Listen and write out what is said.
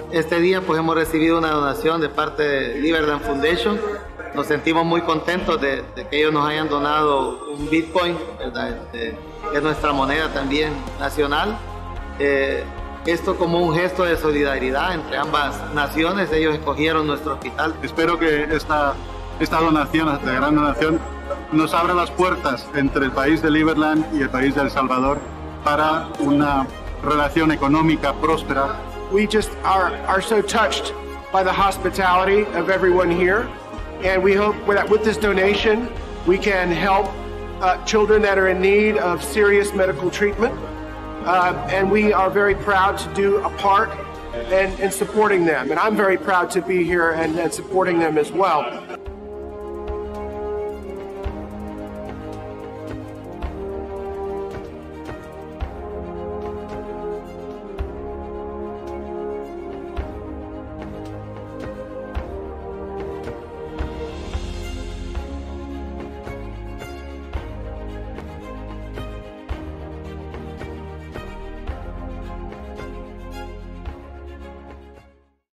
Este día pues hemos recibido una donación de parte de Liberland Foundation. Nos sentimos muy contentos de que ellos nos hayan donado un Bitcoin, ¿verdad? Que es nuestra moneda también nacional. Esto como un gesto de solidaridad entre ambas naciones. Ellos escogieron nuestro hospital. Espero que esta donación, esta gran donación, nos abra las puertas entre el país de Liberland y el país de El Salvador para una relación económica próspera. We just are so touched by the hospitality of everyone here, and we hope that with this donation we can help children that are in need of serious medical treatment, and we are very proud to do a part in supporting them, and I'm very proud to be here and supporting them as well.